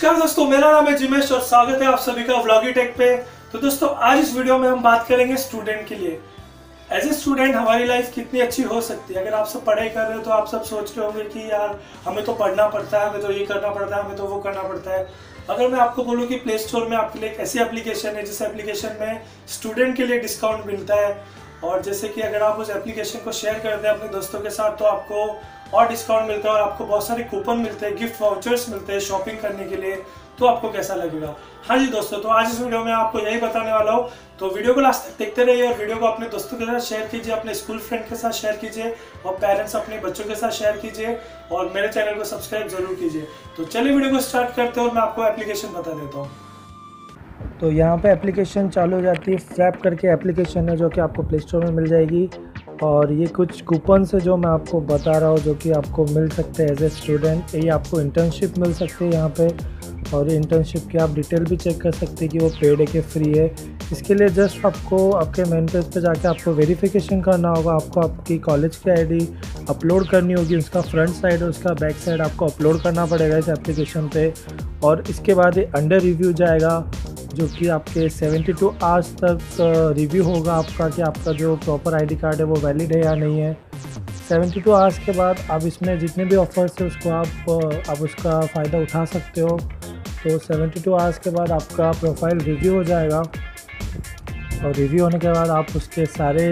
नमस्कार दोस्तों, मेरा नाम है जिमेश और स्वागत है आप सभी का व्लॉगी टेक पे। तो दोस्तों आज इस वीडियो में हम बात करेंगे स्टूडेंट के लिए। एज ए स्टूडेंट हमारी लाइफ कितनी अच्छी हो सकती है। अगर आप सब पढ़ाई कर रहे हो तो आप सब सोच रहे होंगे कि यार हमें तो पढ़ना पड़ता है, हमें तो ये करना पड़ता है, हमें तो वो करना पड़ता है। अगर मैं आपको बोलूँ कि प्ले स्टोर में आपके लिए एक ऐसी एप्लीकेशन है जिस एप्लीकेशन में स्टूडेंट के लिए डिस्काउंट मिलता है, और जैसे कि अगर आप उस एप्लीकेशन को शेयर करते हैं अपने दोस्तों के साथ तो आपको और डिस्काउंट मिलता है और आपको बहुत सारे कूपन मिलते हैं, गिफ्ट वाउचर्स मिलते हैं शॉपिंग करने के लिए। तो आपको कैसा लगेगा? हाँ जी दोस्तों, तो आज इस वीडियो में आपको यही बताने वाला हूँ। तो वीडियो को लास्ट तक देखते रहिए और वीडियो को अपने दोस्तों के साथ शेयर कीजिए, अपने स्कूल फ्रेंड के साथ शेयर कीजिए और पेरेंट्स अपने बच्चों के साथ शेयर कीजिए और मेरे चैनल को सब्सक्राइब जरूर कीजिए। तो चलिए वीडियो को स्टार्ट करते हैं और मैं आपको एप्लीकेशन बता देता हूँ। तो यहाँ पे एप्लीकेशन चालू हो जाती है। फ्रैप करके एप्लीकेशन है जो कि आपको प्ले स्टोर में मिल जाएगी। और ये कुछ कूपन है जो मैं आपको बता रहा हूँ जो कि आपको मिल सकते हैं एज ए स्टूडेंट। ये आपको इंटर्नशिप मिल सकती है यहाँ पे, और ये इंटर्नशिप की आप डिटेल भी चेक कर सकते हैं कि वो पेड है कि फ्री है। इसके लिए जस्ट आपको आपके मेन पेज पे जाके आपको वेरिफिकेशन करना होगा। आपको आपकी कॉलेज की आईडी अपलोड करनी होगी, उसका फ्रंट साइड और उसका बैक साइड आपको अपलोड करना पड़ेगा इस एप्लीकेशन पे। और इसके बाद ये अंडर रिव्यू जाएगा जो कि आपके 72 आवर्स तक रिव्यू होगा आपका कि आपका जो प्रॉपर आईडी कार्ड है वो वैलिड है या नहीं है। 72 आवर्स के बाद आप इसमें जितने भी ऑफर्स है उसको आप उसका फ़ायदा उठा सकते हो। तो 72 आवर्स के बाद आपका प्रोफाइल रिव्यू हो जाएगा और रिव्यू होने के बाद आप उसके सारे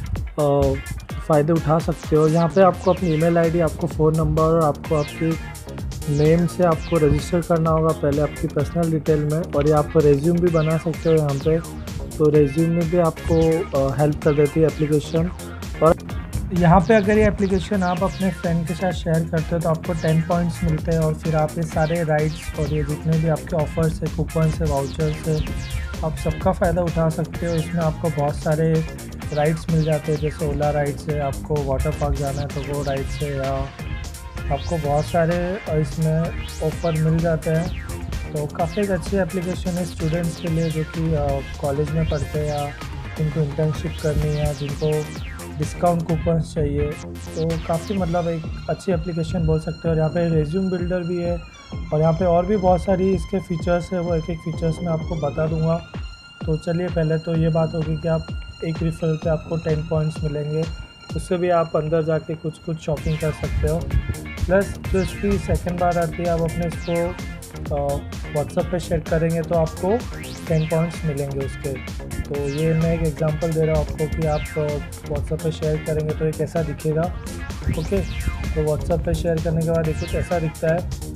फ़ायदे उठा सकते हो। यहाँ पे आपको अपनी ईमेल आईडी, आपको फ़ोन नंबर और आपको आपकी नेम से आपको रजिस्टर करना होगा पहले आपकी पर्सनल डिटेल में। और ये आप रेज्यूम भी बना सकते हो यहाँ पे। तो रेज्यूम में भी आपको हेल्प कर देती है एप्लीकेशन। और यहाँ पे अगर ये एप्लीकेशन आप अपने फ्रेंड के साथ शेयर करते हो तो आपको 10 पॉइंट्स मिलते हैं और फिर आप ये सारे राइट्स और ये जितने भी आपके ऑफ़र्स है, कूपन है, वाउचर्स है, आप सबका फ़ायदा उठा सकते हो। इसमें आपको बहुत सारे राइट्स मिल जाते हैं, जैसे ओला राइट्स है, आपको वाटर पार्क जाना है तो वो राइट्स है, या आपको बहुत सारे इसमें ऑफ़र मिल जाते हैं। तो काफ़ी एक अच्छी एप्लीकेशन है स्टूडेंट्स के लिए जो कि कॉलेज में पढ़ते हैं या जिनको इंटर्नशिप करनी है या जिनको डिस्काउंट कूपन्स चाहिए। तो काफ़ी मतलब एक अच्छी एप्लीकेशन बोल सकते हो। और यहाँ पे रेज्यूम बिल्डर भी है और यहाँ पे और भी बहुत सारी इसके फ़ीचर्स है, वो एक एक फ़ीचर्स मैं आपको बता दूँगा। तो चलिए पहले तो ये बात होगी कि आप एक रिफ़रल पे आपको 10 पॉइंट्स मिलेंगे, उससे भी आप अंदर जाके कुछ शॉपिंग कर सकते हो। प्लस जो इसकी सेकंड बार आती है, आप अपने इसको व्हाट्सएप पे शेयर करेंगे तो आपको 10 पॉइंट्स मिलेंगे उसके। तो ये मैं एक एग्जांपल दे रहा हूँ आपको कि आप व्हाट्सएप पे शेयर करेंगे तो ये कैसा दिखेगा। ओके, तो व्हाट्सएप पे शेयर करने के बाद देखिए कैसा दिखता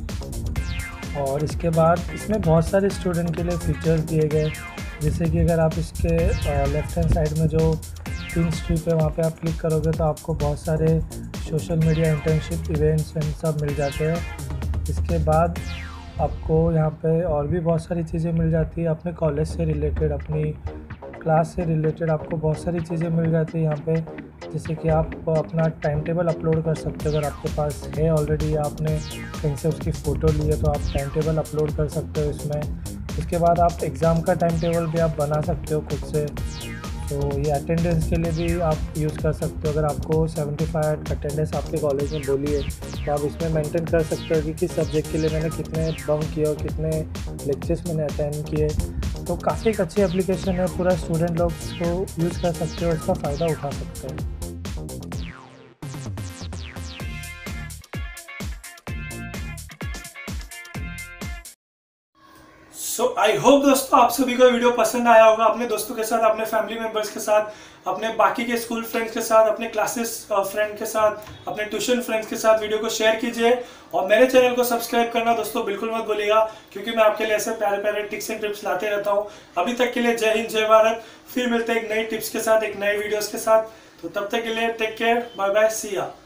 है। और इसके बाद इसमें बहुत सारे स्टूडेंट के लिए फ़ीचर्स दिए गए, जैसे कि अगर आप इसके लेफ़्ट हैंड साइड में जो 3 स्ट्रिप है वहाँ पे आप क्लिक करोगे तो आपको बहुत सारे social media internship events and सब मिल जाते हैं। इसके बाद आपको यहाँ पे और भी बहुत सारी चीज़ें मिल जाती है, अपने कॉलेज से रिलेटेड, अपनी क्लास से रिलेटेड आपको बहुत सारी चीज़ें मिल जाती है यहाँ पे। जैसे कि आप अपना टाइम टेबल अपलोड कर सकते हो, अगर आपके पास है ऑलरेडी या आपने कहीं से उसकी फ़ोटो ली है तो आप टाइम टेबल अपलोड कर सकते हो इसमें। उसके बाद आप एग्ज़ाम का टाइम टेबल भी आप बना सकते हो खुद से। तो ये अटेंडेंस के लिए भी आप यूज़ कर सकते हो। अगर आपको 75 अटेंडेंस आपके कॉलेज में बोली है तो आप इसमें मेंटेन कर सकते हो कि किस सब्जेक्ट के लिए मैंने कितने बंक किए और कितने लेक्चर्स मैंने अटेंड किए। तो काफ़ी एक अच्छी एप्लीकेशन है, पूरा स्टूडेंट लोग इसको यूज़ कर सकते हो, इसका फ़ायदा उठा सकते हो। सो आई होप दोस्तों आप सभी को वीडियो पसंद आया होगा। अपने दोस्तों के साथ, अपने फैमिली मेंबर्स के साथ, अपने बाकी के स्कूल फ्रेंड्स के साथ, अपने क्लासेस फ्रेंड के साथ, अपने ट्यूशन फ्रेंड्स के साथ वीडियो को शेयर कीजिए और मेरे चैनल को सब्सक्राइब करना दोस्तों बिल्कुल मत भूलिएगा, क्योंकि मैं आपके लिए ऐसे प्यारे प्यारे टिप्स एंड टिप्स लाते रहता हूँ। अभी तक के लिए जय हिंद, जय भारत। फिर मिलते हैं एक नई टिप्स के साथ, एक नए वीडियोज़ के साथ। तो तब तक के लिए take care, bye bye, see या।